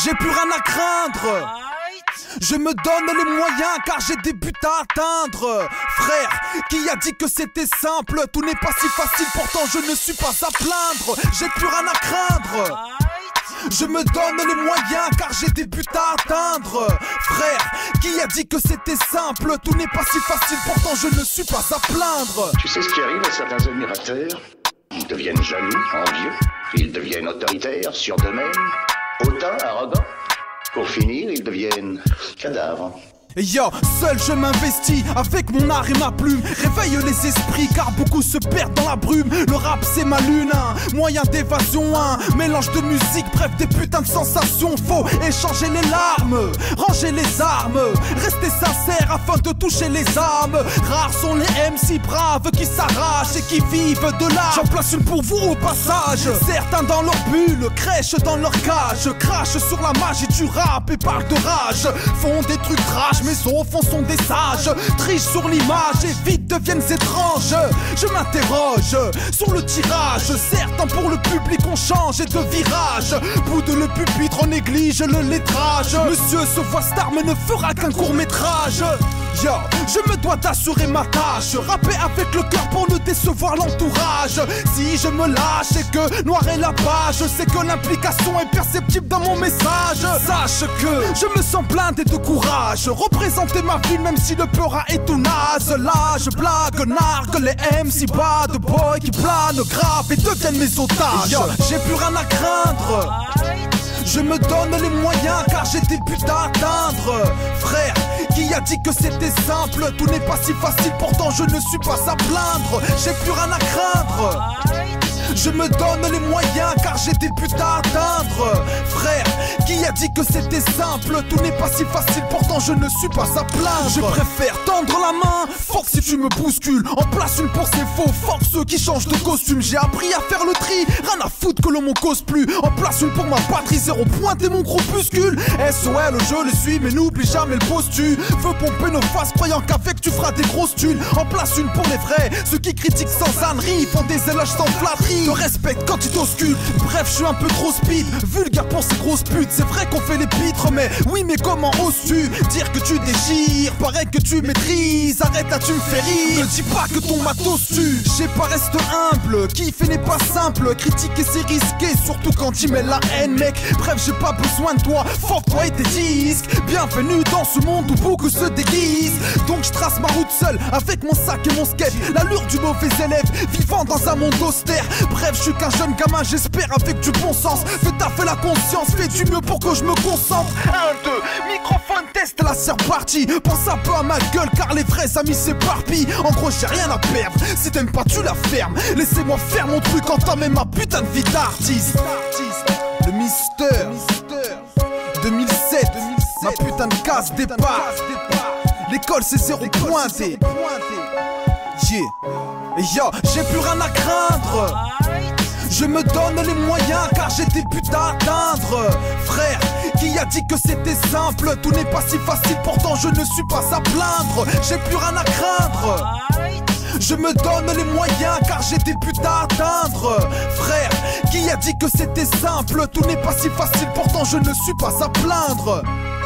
j'ai plus rien à craindre. Je me donne les moyens car j'ai des buts à atteindre. Frère, qui a dit que c'était simple? Tout n'est pas si facile, pourtant je ne suis pas à plaindre. J'ai plus rien à craindre. Je me donne les moyens car j'ai des buts à atteindre. Frère, qui a dit que c'était simple? Tout n'est pas si facile, pourtant je ne suis pas à plaindre. Tu sais ce qui arrive à certains admirateurs? Ils deviennent jaloux, envieux, ils deviennent autoritaires, sûrs d'eux-mêmes, hautains, arrogants. Pour finir, ils deviennent cadavres. Yo, seul je m'investis avec mon art et ma plume. Réveille les esprits car beaucoup se perdent dans la brume. Le rap c'est ma lune, un moyen d'évasion, un mélange de musique, bref des putains de sensations. Faut échanger les larmes, ranger les armes, rester sincère afin de toucher les âmes. Rares sont les MC braves qui s'arrachent et qui vivent de l'art. J'en place une pour vous au passage. Certains dans leur bulle, crèchent dans leur cage, crachent sur la magie du rap et parlent de rage. Font des trucs trash mais au fond sont des sages, trichent sur l'image et vite deviennent étranges. Je m'interroge sur le tirage. Certains pour le public on change et de virage. Boude le pupitre, on néglige le lettrage. Monsieur se voit star mais ne fera qu'un court métrage. Yo, je me dois d'assurer ma tâche, rapper avec le cœur pour ne décevoir l'entourage. Si je me lâche et que noir est la page, c'est que l'implication est perceptible dans mon message. Sache que je me sens blindé de courage, représenter ma ville même si le peur est tout naze. Là je blague, nargue les MC bad boy qui planent grave et deviennent mes otages. Yo, j'ai plus rien à craindre. Je me donne les moyens car j'ai des buts à atteindre. Frère, qui a dit que c'était simple? Tout n'est pas si facile, pourtant je ne suis pas à plaindre. J'ai plus rien à craindre. Je me donne les moyens car j'ai des buts à atteindre. Frère, qui a dit que c'était simple? Tout n'est pas si facile, pourtant je ne suis pas à plaindre. Je préfère tendre la main, fuck si tu me bouscules. En place une pour ces faux, fuck ceux qui changent de costume. J'ai appris à faire le tri, rien à foutre que l'on m'en cause plus. En place une pour ma patrie, zéro pointé mon groupuscule. SOL, je le suis, mais n'oublie jamais le postu. Veux pomper nos faces, croyant qu'avec tu feras des grosses thunes. En place une pour les vrais, ceux qui critiquent sans ânerie, font des éloges sans flatterie. Te respecte quand tu t'auscules. Bref, je suis un peu trop speed, vulgaire pour ces grosses putes. C'est vrai qu'on fait les pitres, mais oui, mais comment oses-tu dire que tu déchires? Paraît que tu maîtrises, arrête là, tu me fais rire. Ne dis pas que ton matos tue. J'ai pas, reste humble, kiffer n'est pas simple. Critiquer c'est risqué, surtout quand tu mets la haine, mec. Bref, j'ai pas besoin de toi, fuck toi et tes disques. Bienvenue dans ce monde où beaucoup se déguisent. Donc je trace ma route seule, avec mon sac et mon skate. L'allure du mauvais élève, vivant dans un monde austère. Bref, je suis qu'un jeune gamin, j'espère avec du bon sens. Fais taffer la conscience, fais du mieux pour que je me concentre. 1, 2, microphone, test, là c'est reparti. Pense un peu à ma gueule car les vrais amis s'éparpillent. En gros j'ai rien à perdre, si t'aimes pas tu la fermes. Laissez-moi faire mon truc, entamer ma putain de vie d'artiste. Le Mister 2007, ma putain de case départ. L'école c'est zéro pointé. Yeah. Yo, j'ai plus rien à craindre. Je me donne les moyens car j'ai des buts à atteindre. Frère, qui a dit que c'était simple? Tout n'est pas si facile, pourtant je ne suis pas à plaindre. J'ai plus rien à craindre. Je me donne les moyens car j'ai des buts à atteindre. Frère, qui a dit que c'était simple? Tout n'est pas si facile, pourtant je ne suis pas à plaindre.